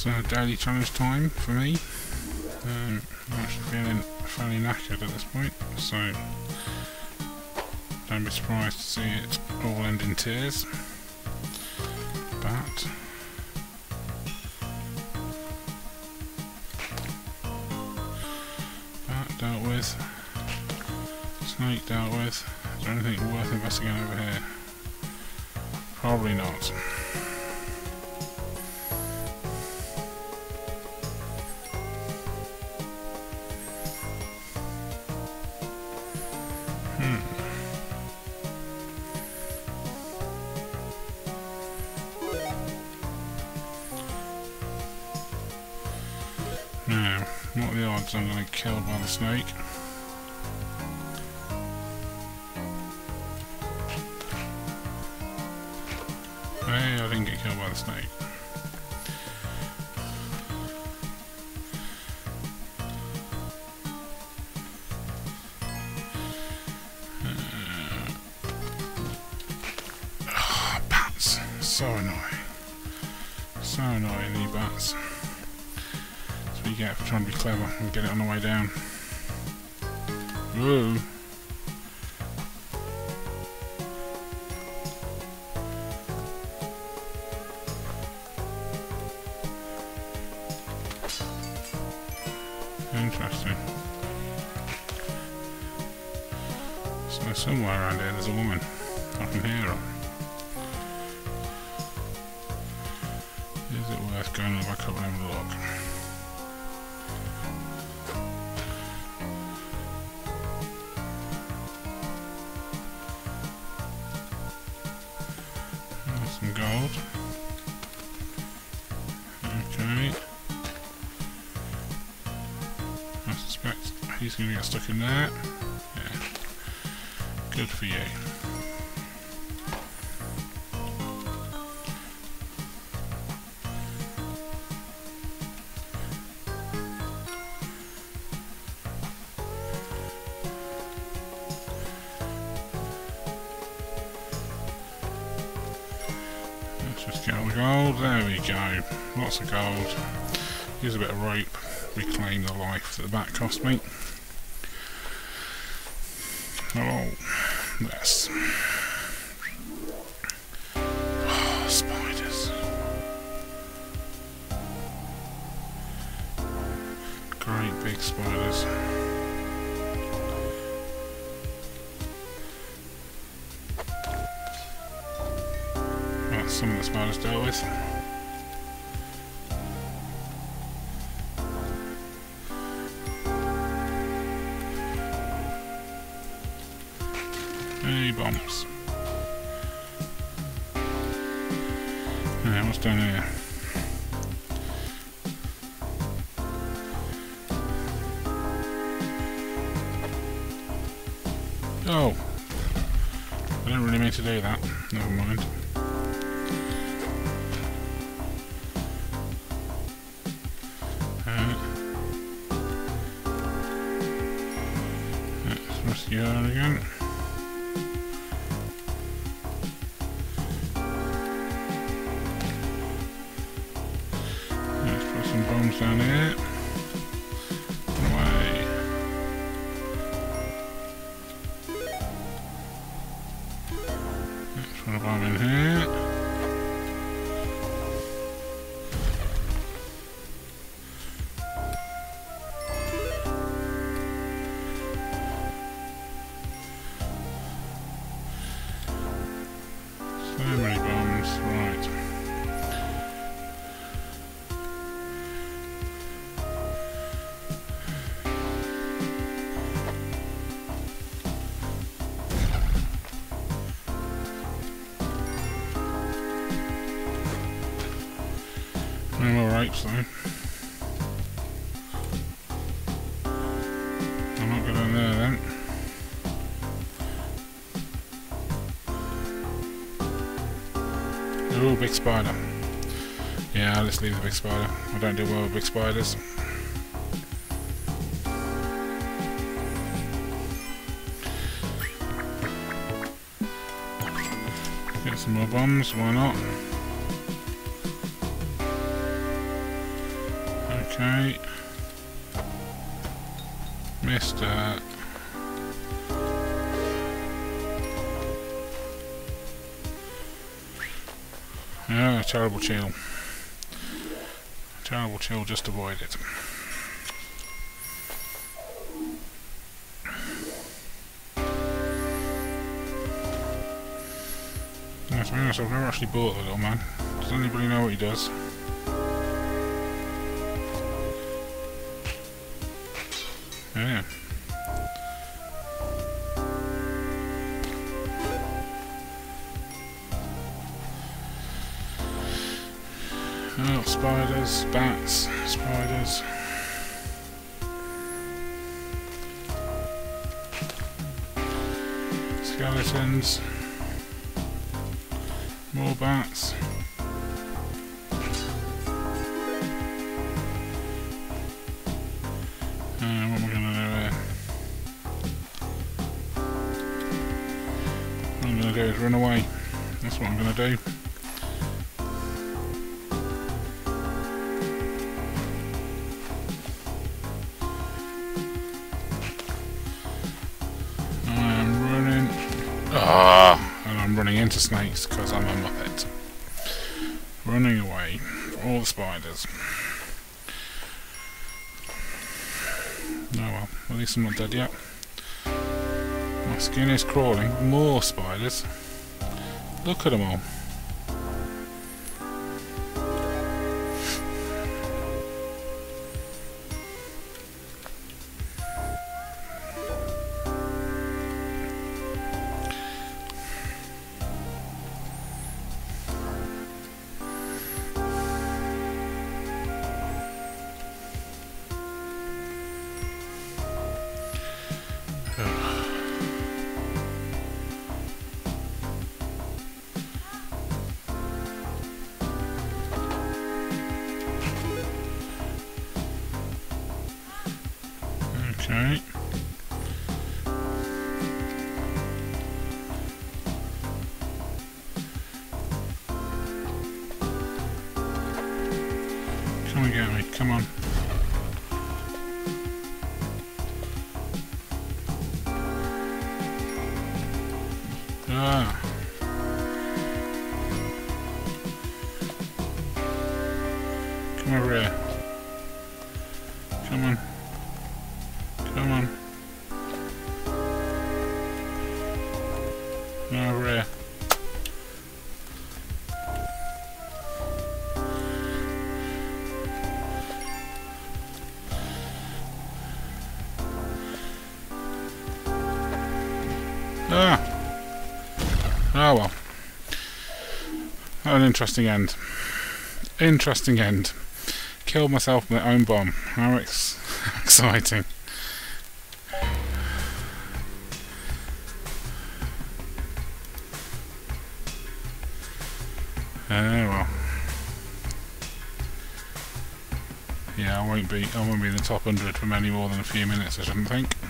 So daily challenge time for me. I'm actually feeling fairly knackered at this point, so don't be surprised to see it all end in tears. Bat. Bat dealt with. Snake dealt with. Is there anything worth investigating over here? Probably not. Now, what are the odds I'm going to get killed by the snake? Hey, I didn't get killed by the snake. Bats! So annoying. So annoying, these bats. That's what you get for trying to be clever and get it on the way down. Whoa! Interesting. So somewhere around here there's a woman. I can hear her. Is it worth going back up and having a look? There's some gold. Okay. I suspect he's going to get stuck in there. Yeah. Good for you. Let's just get all the gold. There we go. Lots of gold. Use a bit of rope. Reclaim the life that the bat cost me. Oh, yes. Oh, spiders. Great big spiders. Well, some of the spiders dealt with. Hey, bombs. Yeah, what's down here? Oh! I didn't really mean to do that. Never mind. Let's rescue her again. Bombs down here. Away. Let's put a bomb in here. So many bombs, right. No more rapes though. I'm not going in there then. Ooh, big spider. Yeah, let's leave the big spider. I don't do well with big spiders. Get some more bombs, why not? missed it. Oh, terrible chill. Terrible chill, just avoid it. Yeah, to be honest, I've never actually bought the little man. Does anybody know what he does? Yeah. Oh, spiders, bats, spiders. Skeletons. More bats. What am I going to do here? What I'm going to do is run away. That's what I'm going to do. And I'm running into snakes because I'm a muppet. Running away from all the spiders. Oh well, at least I'm not dead yet. My skin is crawling. More spiders. Look at them all. Okay. Come and get me, come on. Ah. Come over here. Come on. Come on. Come over here. Ah! Oh well. An interesting end. Interesting end. Killed myself with my own bomb. How exciting. Well. Yeah, I won't be in the top 100 for many more than a few minutes, I shouldn't think.